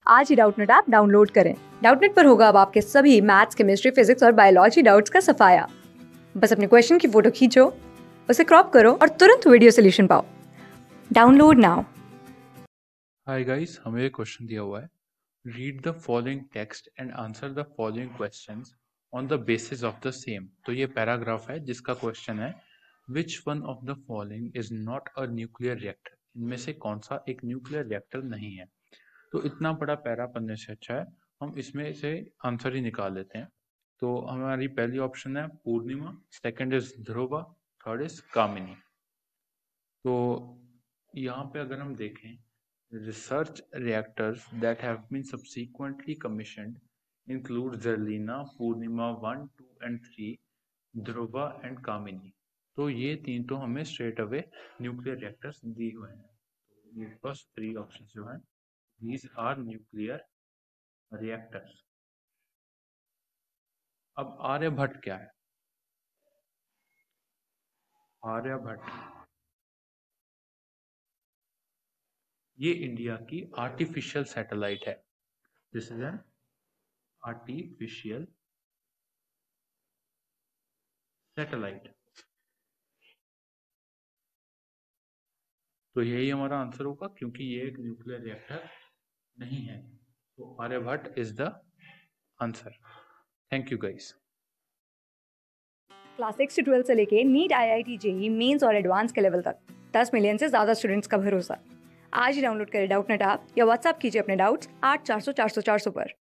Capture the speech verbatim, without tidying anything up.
आज ही Doubtnut app download करें। डाउटनेट पर होगा अब आपके सभी मैथ्स, केमिस्ट्री, फिजिक्स और बायोलॉजी डाउट्स का सफाया। बस अपने क्वेश्चन की फोटो खींचो, उसे क्रॉप करो और तुरंत वीडियो सोल्यूशन पाओ। Download now. हाय गाइस, हमें एक क्वेश्चन दिया हुआ है। Read the following text and answer the following questions on the basis of the same. तो ये पैराग्राफ है जिसका क्वेश्चन है which one of the following is not a nuclear reactor. इनमें से कौन सा एक न्यूक्लियर रिएक्टर नहीं है। तो इतना बड़ा पैरा पढ़ने से अच्छा है हम इसमें से आंसर ही निकाल लेते हैं। तो हमारी पहली ऑप्शन है Purnima, second is Dhruva, third is Kamini. तो यहाँ पे अगर हम देखें research reactors that have been subsequently commissioned include Zerlina, Purnima one, two and three, Dhruva and Kamini। तो ये तीन तो हमें स्ट्रेट अवे न्यूक्लियर रिएक्टर्स दिए हुए हैं। तो ये फर्स्ट थ्री ऑप्शन जो हैं these are न्यूक्लियर रिएक्टर्स। अब आर्यभट्ट क्या है? आर्यभट्ट ये इंडिया की आर्टिफिशियल सैटेलाइट है। This is an artificial satellite. तो यही हमारा आंसर होगा क्योंकि ये एक न्यूक्लियर रिएक्टर नहीं है। तो Aryabhata is the answer. Thank you guys. Class six से ट्वेल्थ से लेके NEET, I I T, JEE mains और एडवांस के लेवल तक दस मिलियन से ज्यादा स्टूडेंट्स का भरोसा। आज ही डाउनलोड करें डाउटनेट ऐप या व्हाट्सएप कीजिए अपने डाउट्स आठ चार सौ चार सौ चार सौ पर।